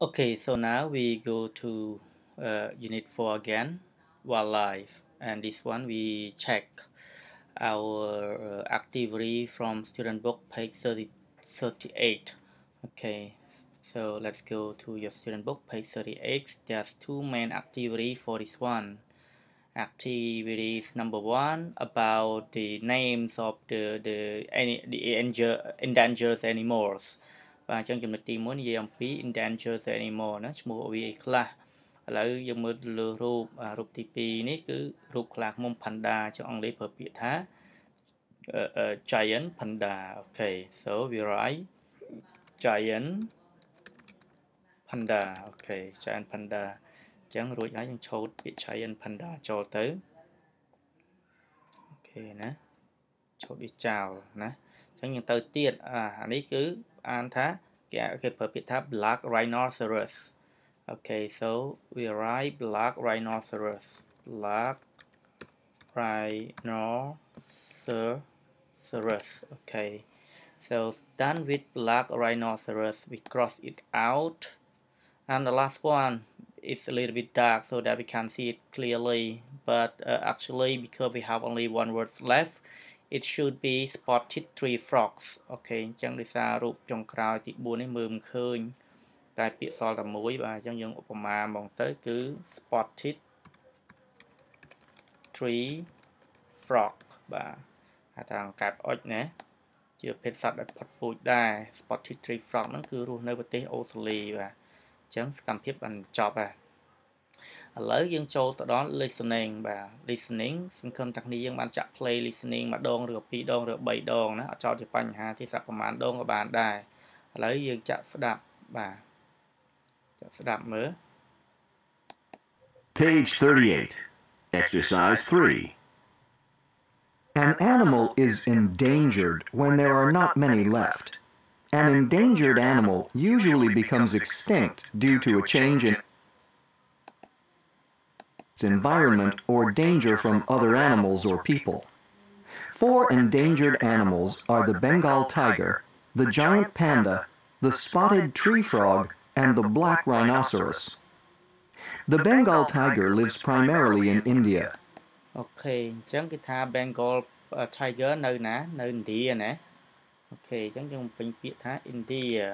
Okay, so now we go to Unit 4 again, wildlife, and this one we check our activity from student book page 38. Okay, so let's go to your student book page 38. There's two main activity for this one. Activities number one about the names of the endangered animals បាទអញ្ចឹងចំណុចទី1និយាយអំពី endangered animal ណាឈ្មោះវាអីខ្លះឥឡូវយើងមើលលើរូបទី2នេះគឺរូបខ្លាឃ្មុំ panda ចុះអង់គ្លេសប្រើពាក្យថា giant panda. Okay, so we write giant panda. Okay, giant panda អញ្ចឹងរួចហើយយើងឆូតពាក្យ giant panda ចូលទៅអូខេណាឆូតវាចោលណាអញ្ចឹងយើងទៅទៀតអានេះគឺអានថាគេប្រើពាក្យថា black rhinoceros. Okay, so we write black rhinoceros. Black rhinoceros. Okay, so done with black rhinoceros, we cross it out, and the last one is a little bit dark so that we can see it clearly, but actually because we have only one word left, it should be spotted tree frogs. Okay, អញ្ចឹងដោយសាររូបចុងក្រោយទី4នេះមើលមិនឃើញតែពាក្យសល់តែមួយបាទអញ្ចឹងយើងឧបមាហ្មងទៅគឺ spotted tree frog បាទហៅថាអង្កែបអុចណាជាប្រភេទសត្វដែលផុតពូជដែរ spotted tree frog ហ្នឹងគឺរស់នៅប្រទេសអូស្ត្រាលីបាទអញ្ចឹងសកម្មភាពបានចប់ហើយឥឡូវយើងចូលទៅដល់ listening បាទ listening សង្ឃឹមថាគ្នាយើងបានចាក់ play listening ម្ដងឬ2ដងឬ3ដងណាអត់ចោលជាបញ្ហាទេប្រហែលដងក៏បានដែរឥឡូវយើងចាក់ស្ដាប់បាទចាក់ស្ដាប់មើល Page 38. Exercise 3. An animal is endangered when there are not many left. An endangered animal usually becomes extinct due to a change in its environment or danger from other animals or people. Four endangered animals are the Bengal tiger, the giant panda, the spotted tree frog, and the black rhinoceros. The Bengal tiger lives primarily in India. Okay, អញ្ចឹងគេថា Bengal tiger នៅណានៅឥណ្ឌាណា Okay, អញ្ចឹងយើងបំពេញពាក្យថា India.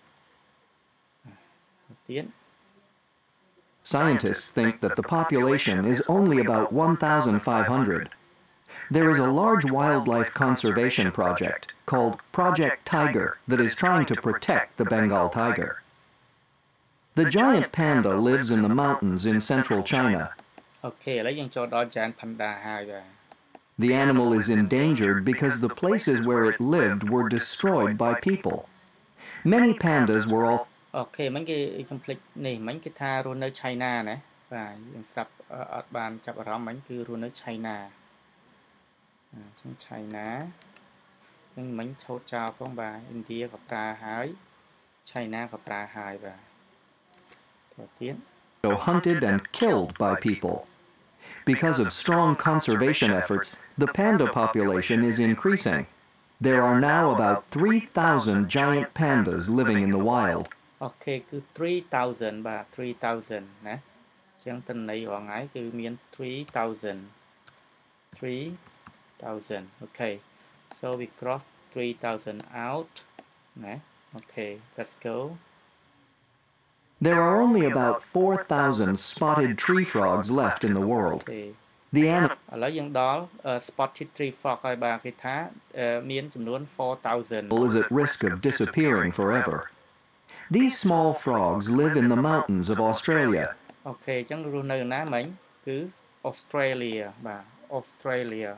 ទៀត Scientists think that the population is only about 1,500. There is a large wildlife conservation project called Project Tiger that is trying to protect the Bengal tiger. The giant panda lives in the mountains in central China. Okay, ឥឡូវយើងចូលដល់ giant panda ហើយបាទ The animal is endangered because the places where it lived were destroyed by people. Many pandas were also Okay, មិញគេ complete នេះមិញគេថារស់នៅ China ណាបាទយើងស្ដាប់អត់បានចាប់អារម្មណ៍មិញគឺរស់នៅ China អញ្ចឹង China ហ្នឹងមិញឆូតចោលផងបាទ India ក៏ប្រើហើយ China ក៏ប្រើហើយបាទទៅទៀត hunted and killed by people. Because of strong conservation efforts, the panda population is increasing. There are now about 3,000 giant pandas living in the wild. Okay, គឺ 3,000 បាទ 3,000 ណាអញ្ចឹងតន័យរងថ្ងៃគឺមាន 3,000 Okay, so we cross 3,000 out ណា Okay, let's go. There are only about 4,000 spotted tree frogs left in the world. The animal ឥឡូវយើងដល់ spotted tree frog ហើយបាទគេថាមានចំនួន 4,000 is at risk of disappearing forever. These small frogs live in the mountains of Australia. Okay, អញ្ចឹងរស់នៅណាមិញគឺ Australia បាទ Australia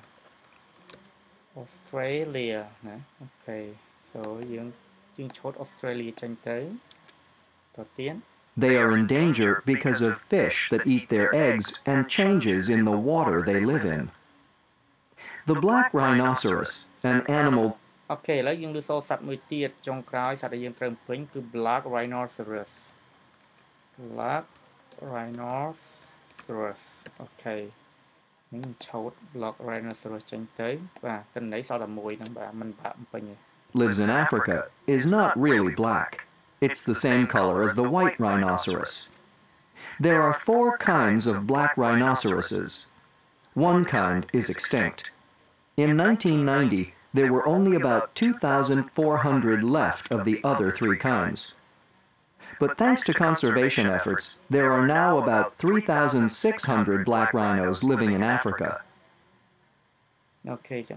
ណា Okay, so យើងឆូត Australia ចេញទៅទៀត They are in danger because of fish that eat their eggs and changes in the water they live in. The black rhinoceros, an animal. Okay, ឥឡូវយើងលើសូរសត្វមួយទៀតចុងក្រោយសត្វដែលយើងត្រូវបំពេញគឺ black rhinoceros. Black rhinoceros. Okay. នឹងឆូត black rhinoceros ចេញទៅបាទតន័យសល់តែមួយហ្នឹងបាទមិនបាក់បំពេញទេ Lives in Africa is not really black. It's the same color as the white rhinoceros. There are 4 kinds of black rhinoceroses. One kind is extinct. In 1990, there were only about 2,400 left of the other 3 kinds. But thanks to conservation efforts, there are now about 3,600 black rhinos living in Africa. អូខេអញ្ចឹង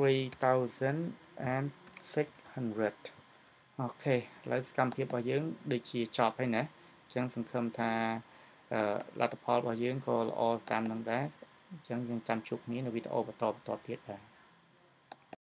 3,600 អូខេឥឡូវសកម្មភាពរបស់យើងដូចជាចប់ហើយណាអញ្ចឹងសង្ឃឹមថាលទ្ធផលរបស់យើងក៏ល្អតាមនឹងដែរអញ្ចឹងយើងចាំជួបគ្នានៅវីដេអូបន្តទៀតបាទ